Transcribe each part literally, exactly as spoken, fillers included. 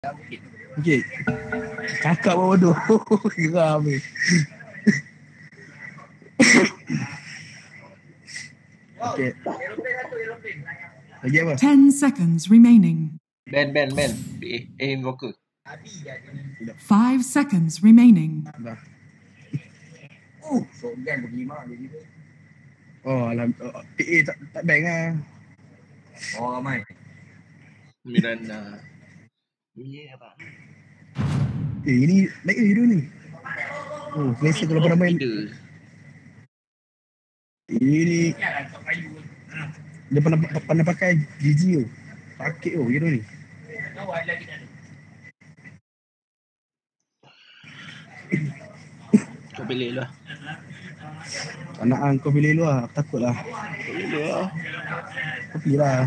Okey. Cakap apa bodoh. Geram ni. Okey. Lagi apa? Ten seconds remaining. Ben, Ben, Ben. Eh, eh, invoker. Five seconds remaining. Dah. Uh, sogan pergi mak dia gitu. Oh, alam oh, P A tak tak bank ah. Oh, ramai. Miranda. Ni apa? Eh, ini naik ke hero ni? Oh, selesa kalau pada main. Ini dia pernah pernah pakai G G tu. Pakai oh hero ni. Kau pilih lah. Anak ang kau pilih lu lah, aku takut lah. Pilih lah. Kau pilih lah.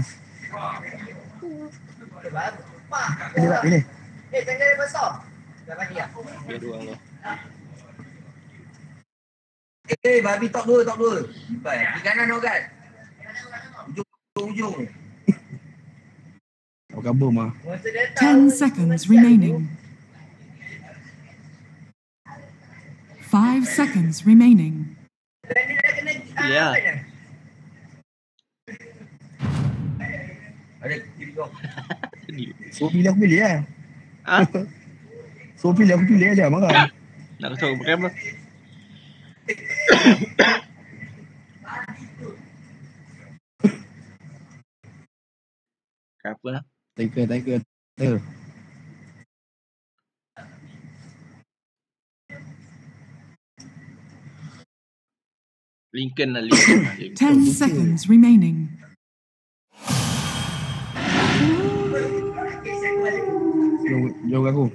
Pilih tak, pilih. Eh, jangan dia besar. Dah bagi lah. Biar dua lah. Eh, babi top dua, top dua. Baik, di kanan tu kan. Ujung-ujung. Kau kabur mah. Ten seconds remaining. Five seconds remaining. Ya. Ada kiri kau. So pilih aku pilih lah. Ah, So pilih aku pilih aja marah. nak kau pakai apa? Apa lah? Tiger, tiger, tiger. Lincoln lah, Lincoln lah. Lincoln. Ten seconds remaining. Jom, jom aku.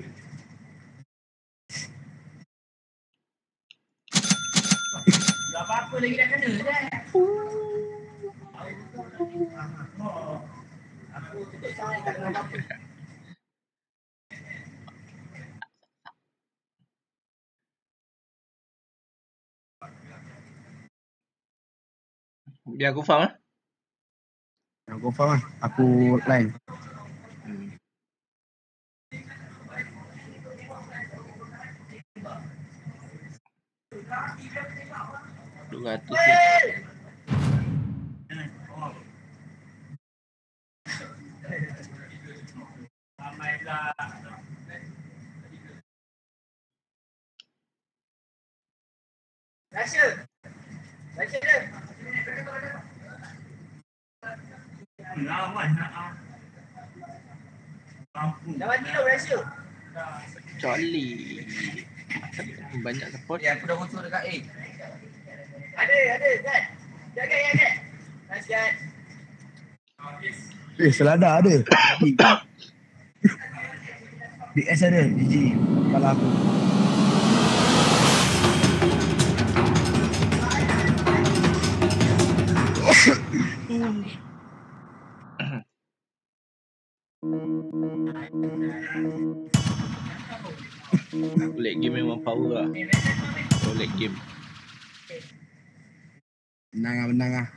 Tak apa-apa lagi dah kena dah. Aku tutup sangat tak kena apa. Biar aku faham lah. Aku faham lah. Aku line. Hmm. Dua ratus ni. Rasha. Rasha dia. Lawan nak ah. Dah mati dah Rasha. Coli. Banyak support. Ya, aku dah bocor dekat A. Ada, ada, Zat. Jaga, jaga. Nasihat. Eh, selada ada. B S ada. G G. Kalau aku. Late game memang power lah. Oh, late game. Menang lah, menang lah.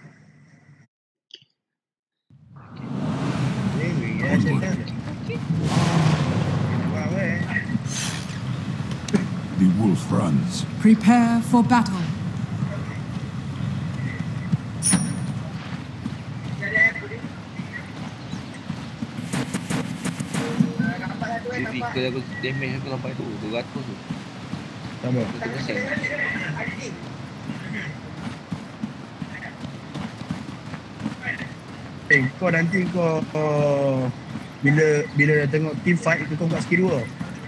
The wolf runs. Prepare for battle. Physical aku damage aku sampai tu dua ratus tu. Sama. satu persen. Eh, kau nanti kau uh, bila bila tengok team fight kau buat skill dua.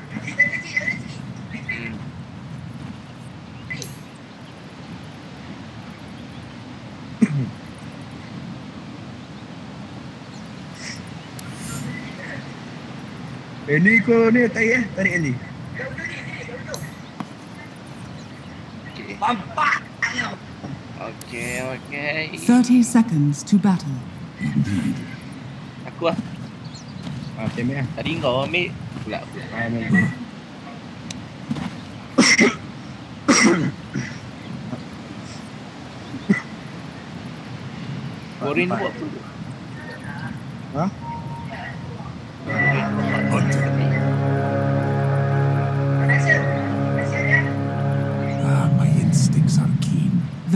Eh ni kau ni tarik eh, tarik ni. Okey. Bampak. Okey, okey. Thirty seconds to battle. Indeed. Aku lah. Ah, tembak ah. Tadi kau ambil pula aku. Ah, memang. Borin buat apa tu? Ha? Hunter.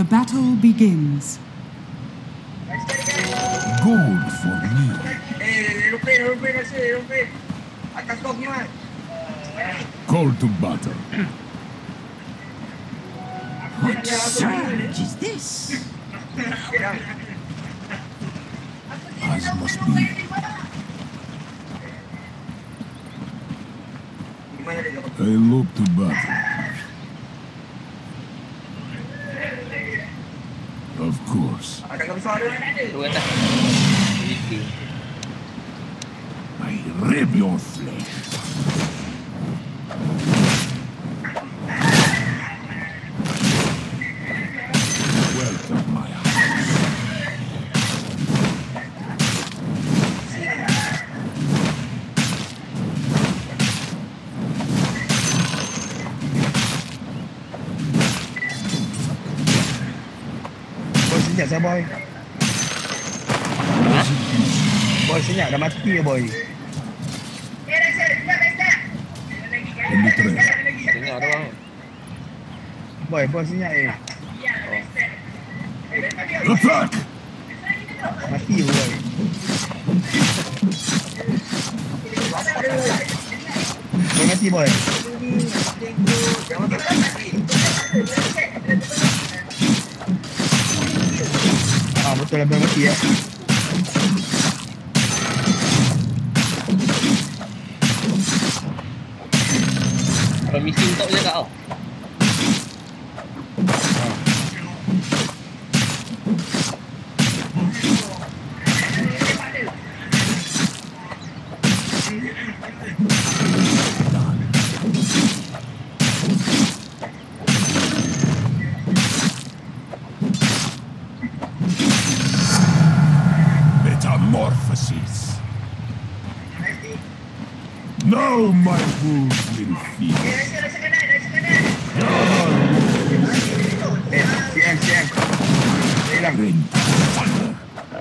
battle begins. Gold for me. Eh, aeroplane, aeroplane rasa, aeroplane. Atas kau punya man. Call to battle. What surge is this? As must be. I look to battle. Of course. Ada kau besar ada. Tu atas. Itu. I rip your flesh. Welcome, my house. Boy senyap saya boy. Boy senyap dah mati ya boy. Eh, dah set, dah set. In the trail. Tengok ada bang. Boy, boy senyap eh. Attack! Mati ya boy. Boy mati boy. Ah betul lah boy mati ya. Kalau misi untuk je tak tau. Metamorphosis. Now my wounds will feast. Eh, C M, C M. Hilang. Rent thunder.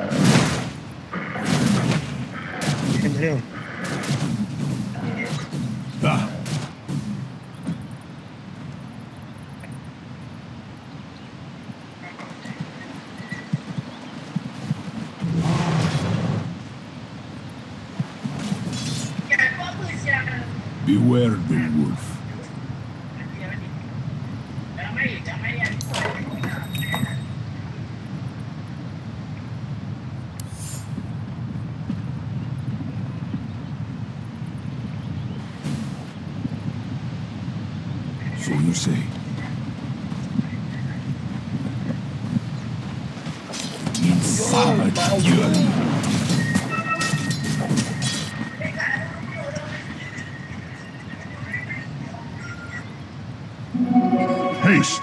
C M dia. Ah, beware the wolf. So you say. In savage fury. Haste.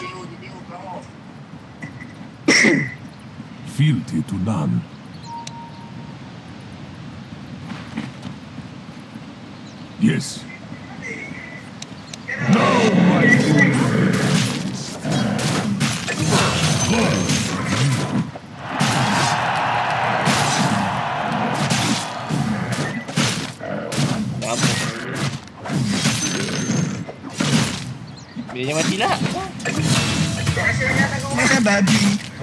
Fealty to none. Yes. Now my Apa? Dia mati lah. Macam babi.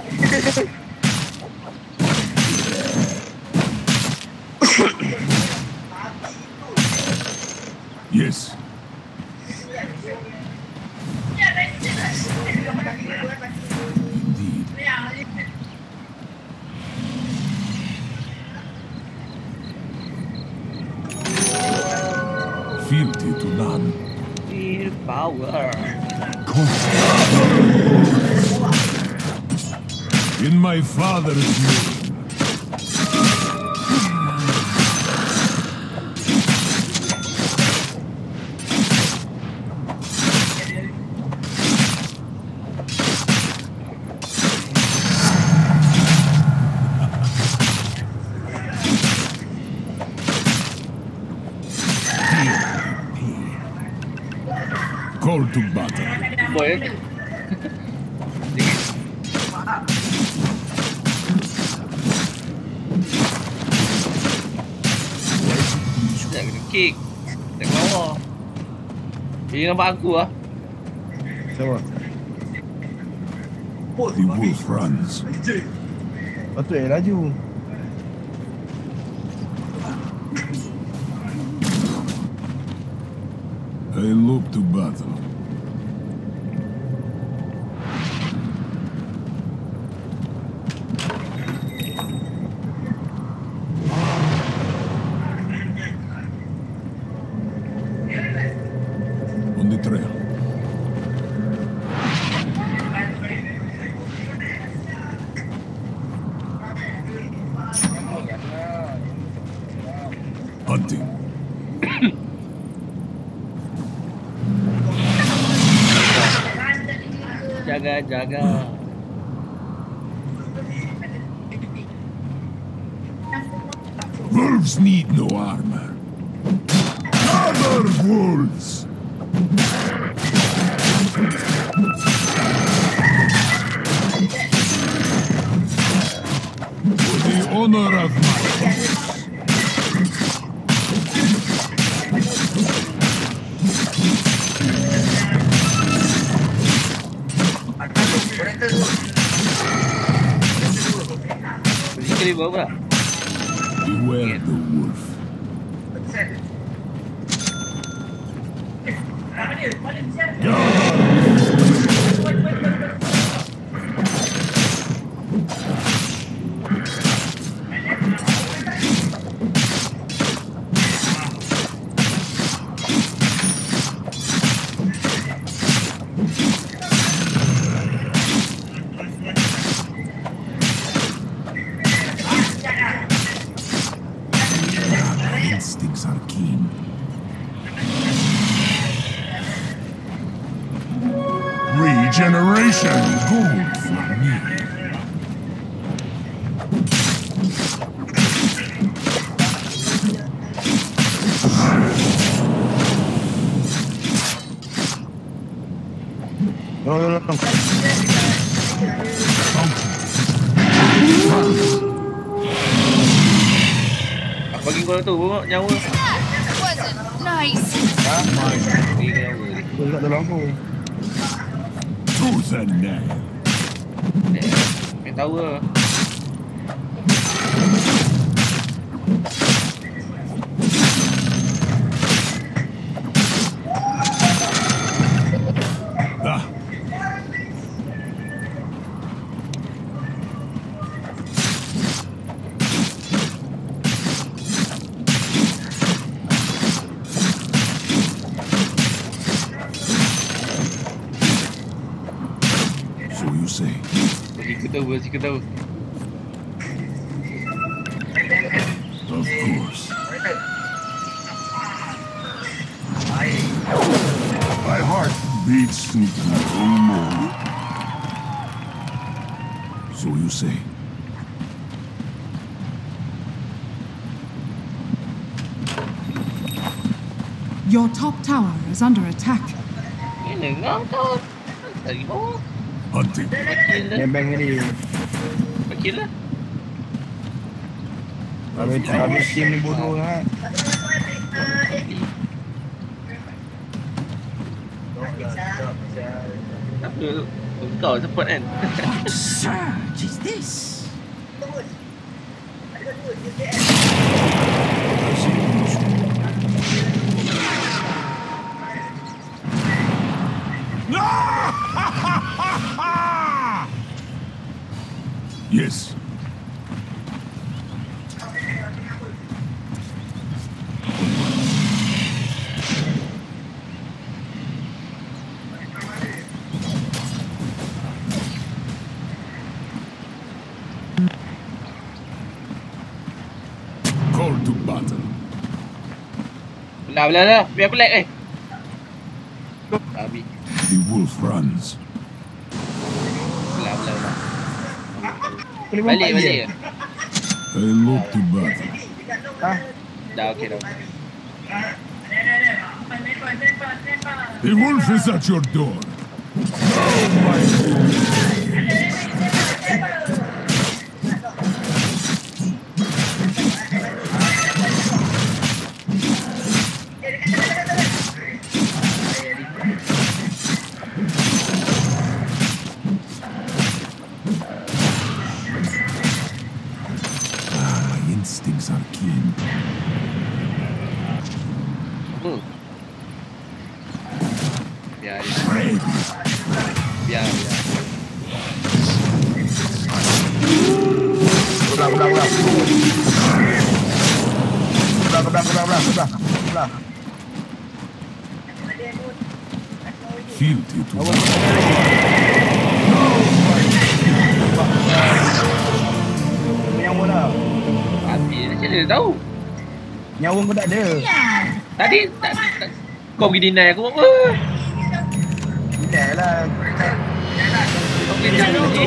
Yes. Indeed. Fealty to none. Feel power. In my father's name. Call to battle. Boy. Sekejap kena kick. Dekat bawah. Dia nampak aku lah. Siapa? The wolf runs. Patut eh laju. I look to battle. On the trail. Hunting. Jaga, jaga. Wolves need no armor. Other wolves! For the honor of my Bersikap di bawah pula. beware the wolf. Instincts are keen. Regeneration! Gold for me. No, no, no, no. Aku bagi kau tu, bawa nyawa. That wasn't nice. Ha? Bagi nyawa ni. Kau tak tolong aku. Tooth and nail. Eh, main tahu lah. Ah, so you say. Bersikap tahu, bersikap tahu. Of course. My heart beats no more. So you say. Your top tower is under attack. Ini ngau kau. Dari bawah. Hunting. Bakil lah. Yang bank ni. Bakil lah. Habis habis team ni bodoh lah. Apa? Kau support kan? What surge is this? Yes. Call to battle. Belah, belah, belah. Biar aku lag eh. Habis. The wolf runs. Belah, belah, belah. Boleh Balik, lompat balik. je. I look to battle. Ah, Dah, okey dah. The wolf is at your door. Biar dia. Biar, biar. Belah, belah, belah. Belah, belah, belah, belah, belah. Belah. Fealty to Awak Yang bola. Mati macam mana dia tahu? Nyawa pun tak ada. Tadi, tak, tak, kau pergi deny aku apa? Dah lah. Kau pergi deny aku.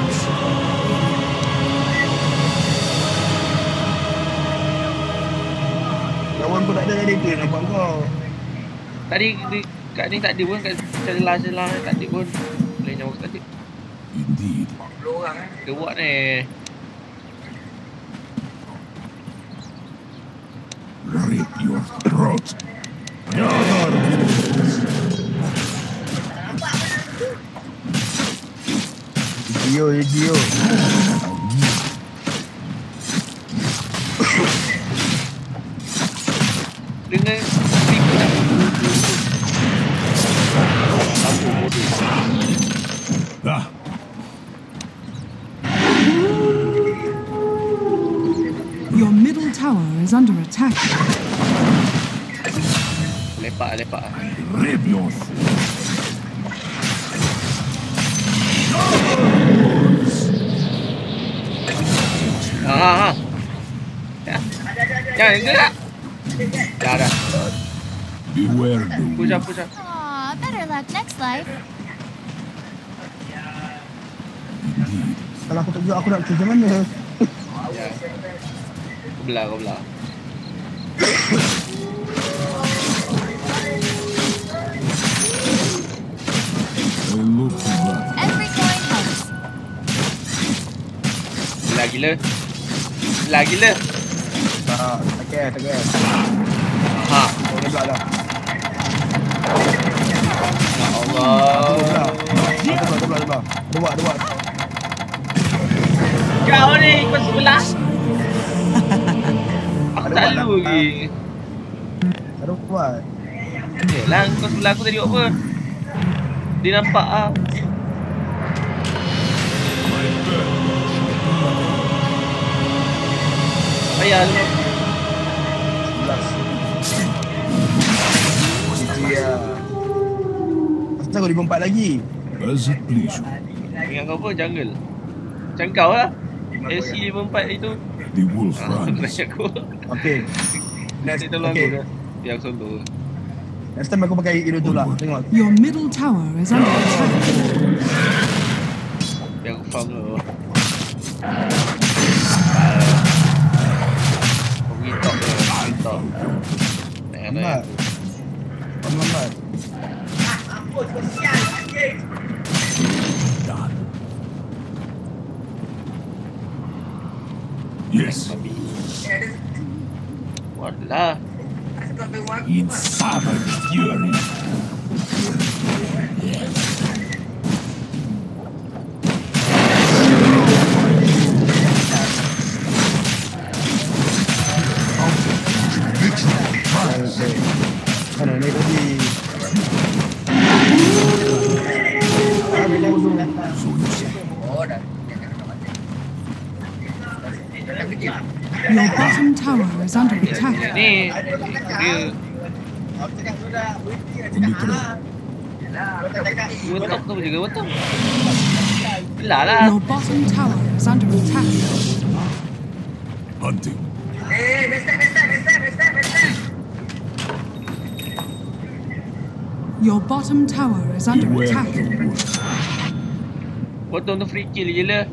Kawan pun tak ada tadi tu nampak kau. Tadi di- kat ni tak ada pun, kat celah-celah ni tak ada pun. Boleh nyawa tak ada. indeed. Dia buat ni. Rip your throat. Gio, Gio. Dengan tipu tak? Lampu bodoh. Ah, Your middle tower is under attack. Lepak, lepak. rip your throat. Ha, ha, ha. Ya. Jangan gerak. Dah, dah. Beware the Push up, push up. Aw, better luck next life. indeed. Kalau aku tak tunjuk aku nak macam mana? Ya. Kau belah, kau belah. I look to that. Every coin helps. Belah gila. Belah gila. Tak, tak care, tak care. Ha. Kau dah belah dah. Ya Allah. Aku belah. Aku belah, aku belah, aku belah. Dia buat, dia buat. Kau ni ikut sebelah. Aku tak lalu lagi. Tak ada buat. Yelah, kau sebelah aku tadi buat apa? Dia nampak ah. Payah lu. Sebelas. Dia. Asal kau lima empat lagi? As it please you. Ingat kau apa? Jungle. Macam kau lah. L C lima empat itu. The wolf Ah, runs. try aku. Okay. Next, Dia tolong okay. aku dah. Biar aku solo. Next time aku pakai hero tu lah. Tengok. Your middle tower is under attack. Biar aku farm dulu. Kau pergi top dulu. Pergi top. Jangan Lambat. nak. Lambat. Done. Yes. Walah. In savage fury. Mana ni tadi? So you say. Your bottom tower is under attack. Ni dia On the trail. dua top tu juga betul. Belah lah. Your bottom tower is under attack. Hunting. Your bottom tower is under Beware attack. the wolf. Potong tu free kill je lah.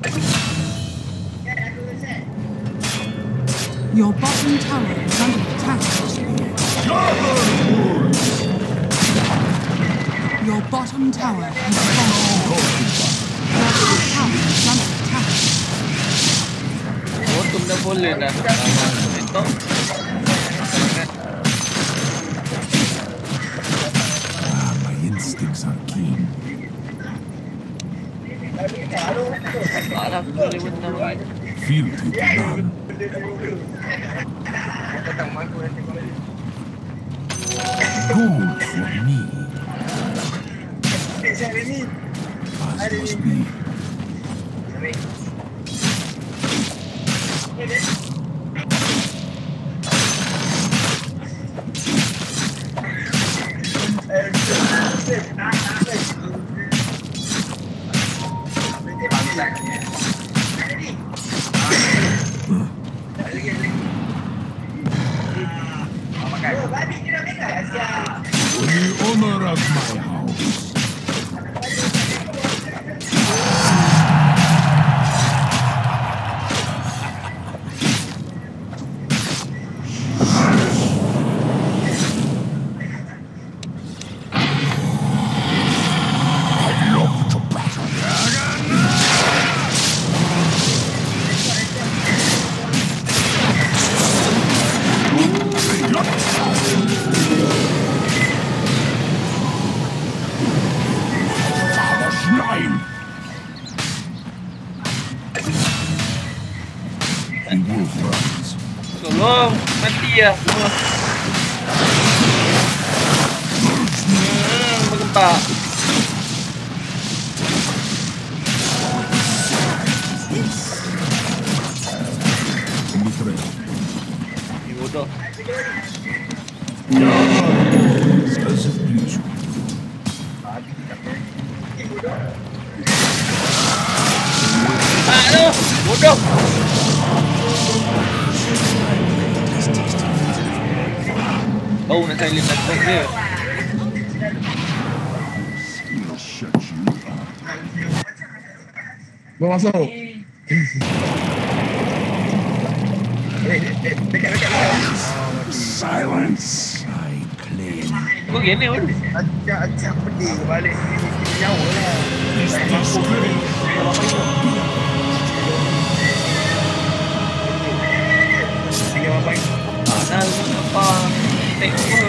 Your bottom tower is under attack. Your bottom tower has fallen. Your top tower is under attack. Potong dah boleh dah. Top. Ah, my instincts are keen. Alah, aku boleh menang. Fealty to none. Gold for me. ni. As must be. For the honor of my house. Tolong, mati lah semua. Hmm, bergempak. Ini bodoh. Ah, tu, bodoh. Bau nak silent laptop dia. Gua masuk. Eh, eh, dekat dekat. Silence. I claim. Kau gini pun. Acak-acak pedih balik sini jauh lah. Is this clear? Tiga apa ini? Nah, apa? Take over.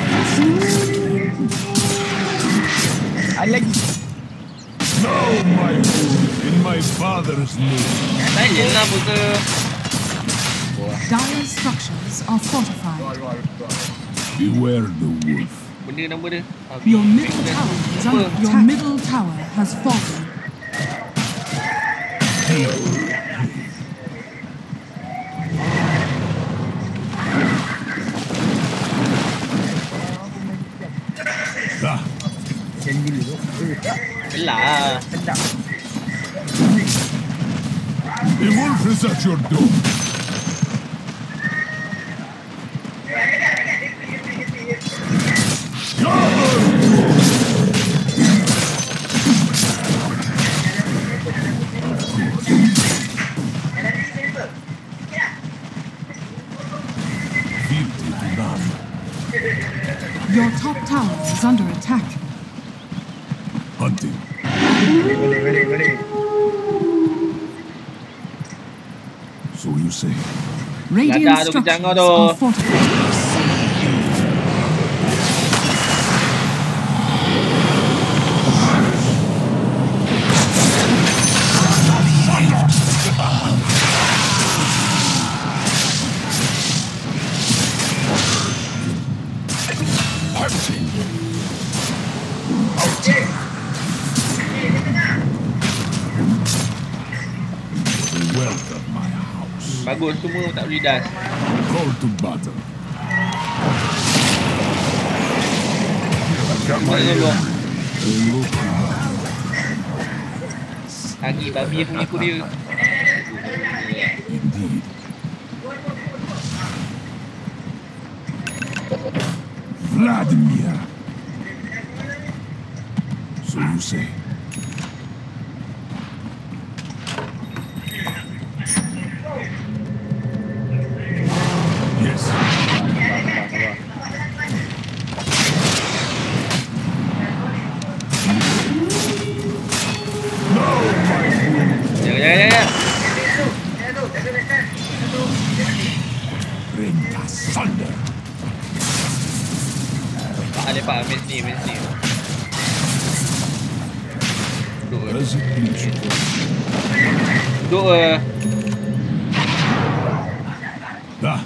Ada lagi. No, my food in my father's name. Tanya lah buka. Dire structures are fortified. Beware the wolf. Benda nama dia. Your middle tower is under attack. Your middle tower has fallen. Ah, Jangan gila tu. Belah. Sedap. the wolf is at your door. Your top tower is under attack. Hunting. Boleh, boleh, boleh, boleh. So you say. Radiant Lada tu structures kencang kau tu. are fortified. The wealth of my house. Bagus semua tak boleh das. Call to battle. Boleh dulu. Look Lagi babi aku ikut dia. indeed. Vladimir. So you say. Yes. Jangan, jangan, jangan. Rent asunder. Tak ada pak, main sini, main sini. Duduk ke? As it please you. Duduk ke? Ah.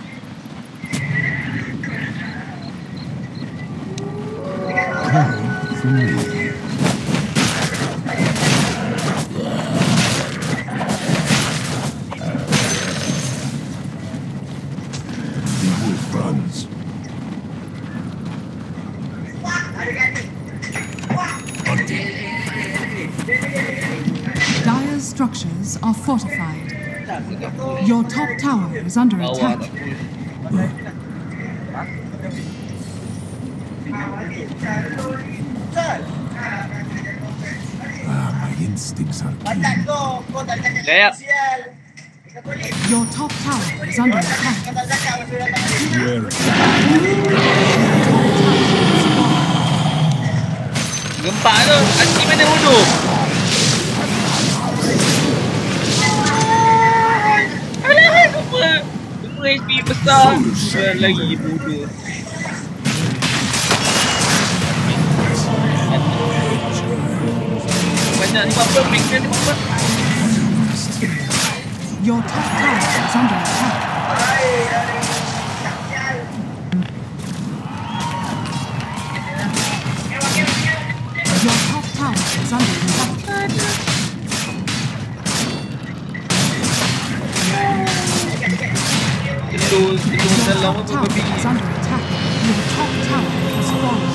structures are fortified. Your top tower is under Bawah attack. tak push. Ah, my instincts are keen. Batak kau, kau tak cakap Jaya. sial. Kita kulit. Your top tower is under attack. Kau tak cakap masa datang. Where? Gempak tu. Hati mana bodoh? Alah, semua. Semua H P besar. Semua lagi bodoh. Banyak ni apa? Make ni apa? Your top tower is under attack. Your top tower is under attack. Telur, telur dalam Your apa top babi? tower is under attack. Your top tower has fallen.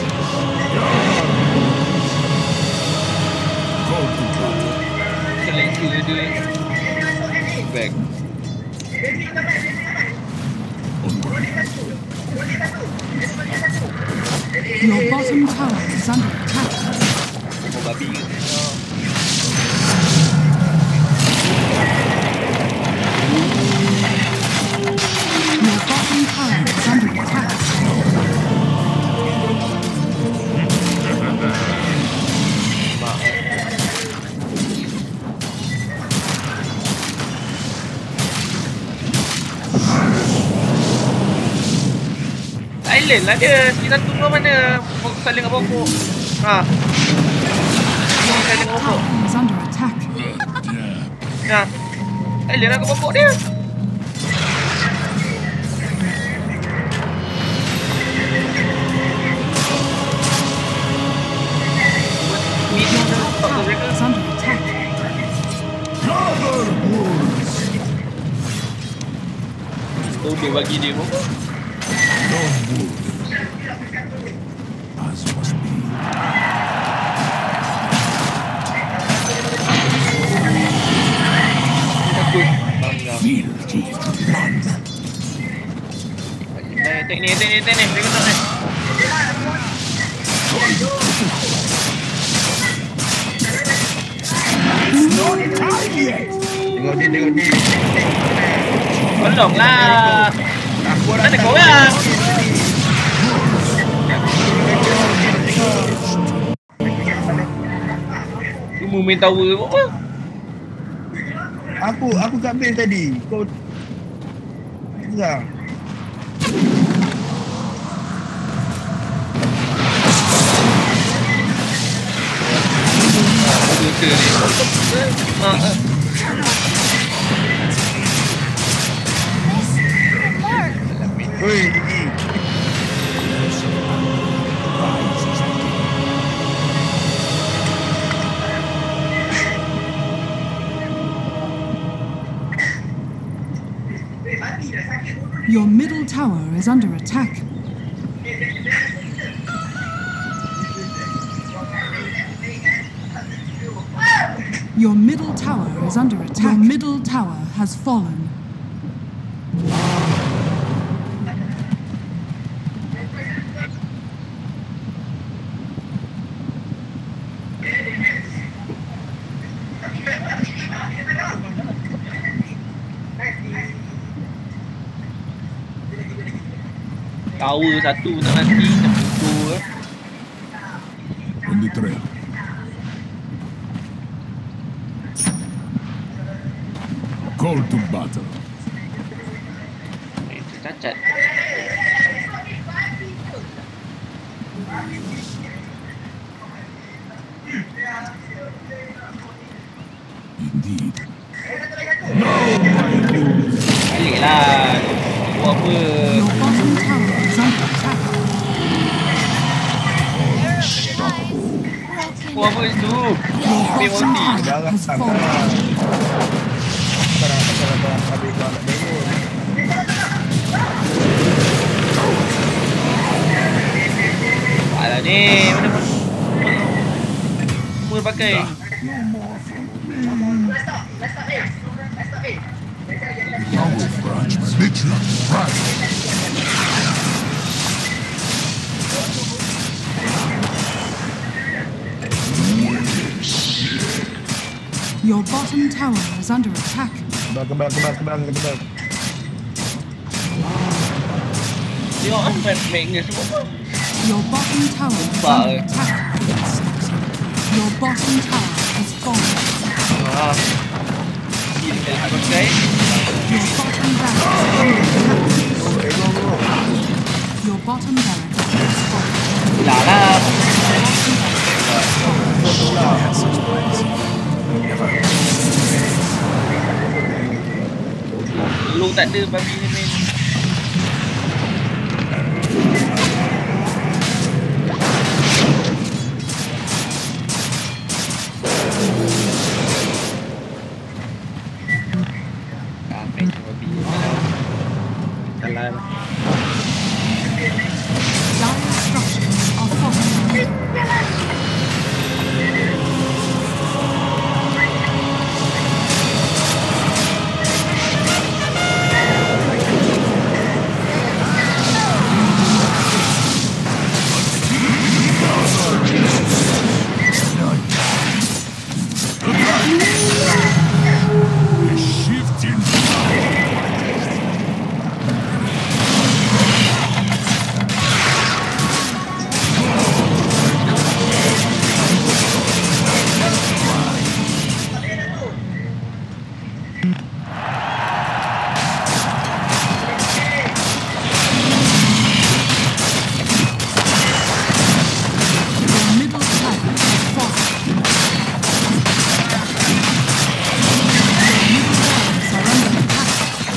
Call to battle. Selengka dia. Back. Onward. Your bottom tower is under attack. Oh, babi ke? Your bottom tower is under attack. Silent lah dia. Kita tunggu mana? Fokus saling dengan pokok. Ha. Fokus saling dengan pokok. Tower is under attack. Ha. Silent lah ke pokok dia. Medium tu tak tahu mereka. Is under attack. Gather wolves. Oh, dia bagi dia pokok. No wolves. As must be. Takut. Bangga. Filthy blood. Eh, attack ni, attack ni, attack ni. Dia kena ni. Not time yet. Tengok dia, tengok dia. Tolong lah. Aku Mana kau orang? Cuma main tower ke apa? Aku, aku kat base tadi. Kau... Gerak. Dosa ni. Ha, ha. Oi, Diki. Your middle tower is under attack. Your middle tower is under attack. Your middle tower has fallen. Tower satu tak nanti. Nak bodoh eh. On the trail. Call to battle. Eh, cacat. Indeed. No, my youth. Balik lah. Buat apa? Your bottom tower is under attack. Buat apa itu? Your Ambil bottom mati. tower has fallen. Sekarang, sekarang, sekarang. Habis kau nak tengok. Alah ni. Mana pun. Semua pakai. No more from me. Let's stop. Let's stop it. Let's stop it. Power branch, literally right. Your bottom tower is under attack. Kebal, kebal, kebal, kebal, kebal. Tengok kan Magnus semua. Your bottom tower is Bah, under eh. attack. Your bottom tower has fallen. Ah. Ini dia nak pakai. Your bottom barracks is under attack. Your bottom barracks has fallen. Dah lah. Lu tak ada babi ni main. Ah, main babi. Salah. Dire structures are falling. Shifting. Your middle tower has fallen. Your middle barracks are under attack.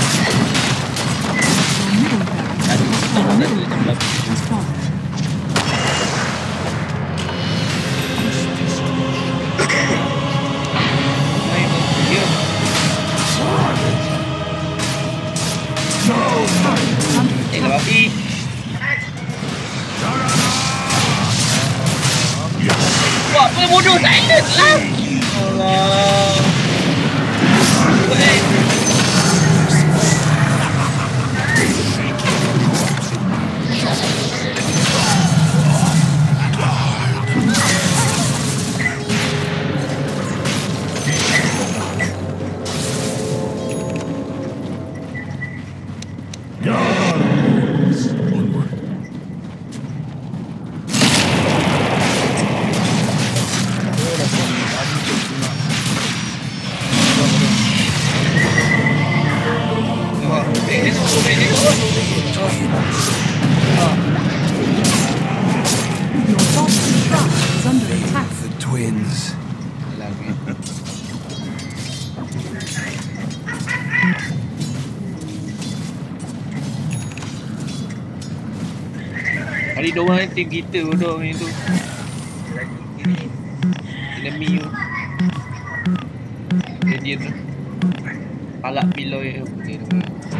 Your middle barracks Ada your tak middle ada barracks has fallen. main dia. Eh, dah babi. Buat apa bodoh silent lah. Allah. Baik. Onward. Wah, eh, dia tu, eh, dia tu. Ah. Your bottom tower is under attack. The twins. Hari dua orang tim kita bodoh macam tu. Enemy tu. Dia dia tu. Palak piloi dia tu.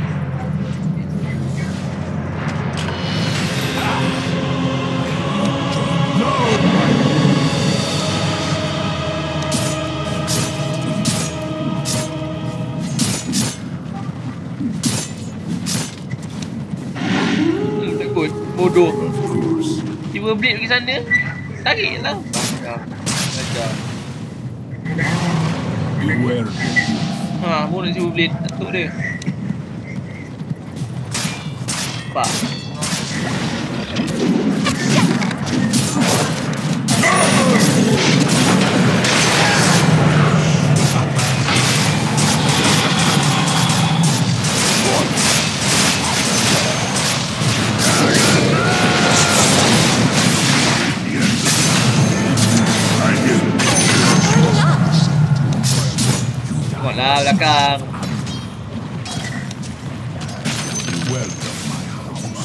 Hmm, takut bodoh. Tiba blade pergi sana. Tarik lah. Ajar. Beware. Ha, mu nak cuba blade. Atuk dia. Nampak? Tengoklah belakang. Welcome, my house.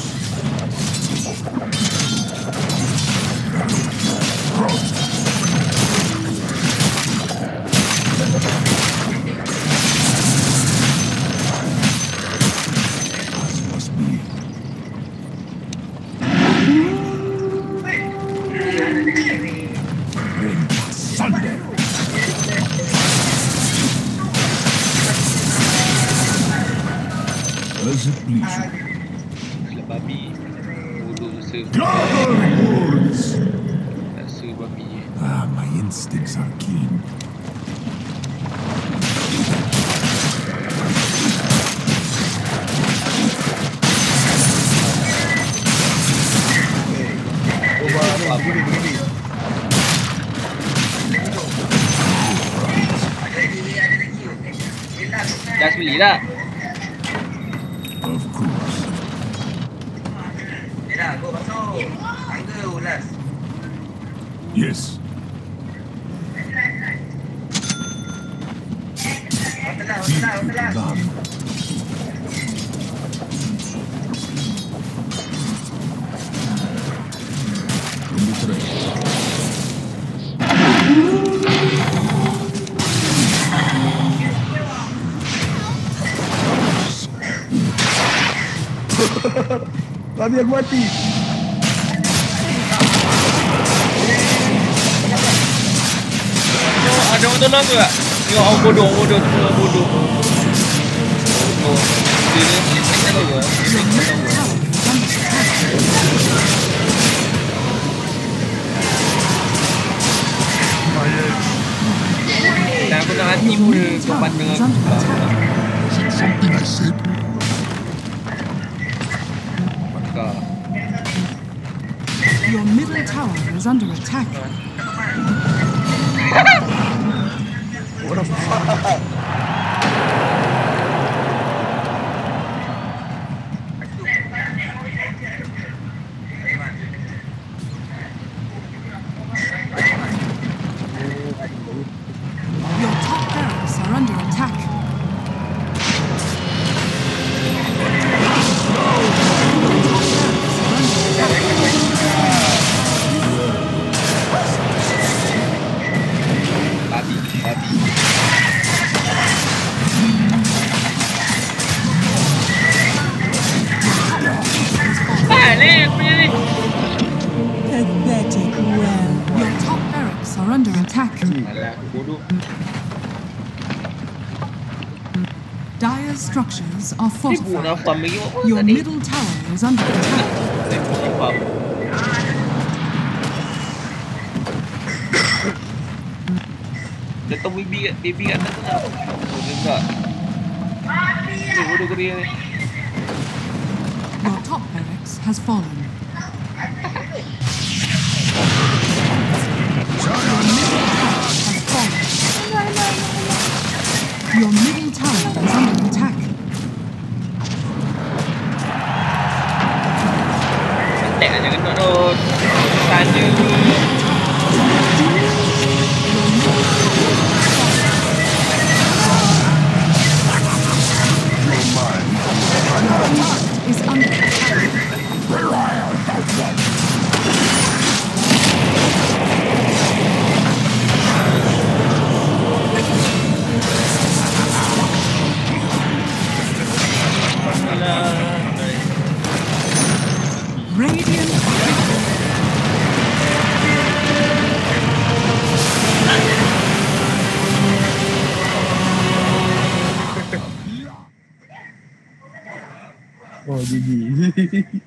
As must be. Bring thunder. issue. Gila babi. Bodoh rasa. Gather rewards! Rasa babi. Ah, my instincts are keen. Ubah ni, begini, begini. Dah beli dah. Of course. Dah, go masuk. Tangga ulas. Yes. Hotelah, Feet hotelah, to the hotelah. gun. Don't be threatened. Babi aku mati. Oh, ada orang tolong aku tak? Tengok orang bodoh, bodoh, semua bodoh. Bodoh. Dia ni, dia tak tahu ke? Dia tak tahu ke? Dan aku nak hati pun kau pandang aku. Is it something I said? Maka. Your middle tower is under attack. What the fuck? Your top barracks are under attack. Babi, babi. Ah, ni aku punya ni. Pathetic well. Your top barracks are under attack. Alah, aku bodoh. Dire's structures are Ni pun nak fortified. farm lagi buat apa Your tadi? middle tower is under attack. Saya pun farm. Dia tahu baby kat, baby kat atas tu nak. Oh, dia tak. Ni bodoh kerja ni. Your top barracks has fallen. Has fallen. Your middle tower is under attack. Attack aja kena tu. Tanya tu. Is under attack. Radiant Oh, G G.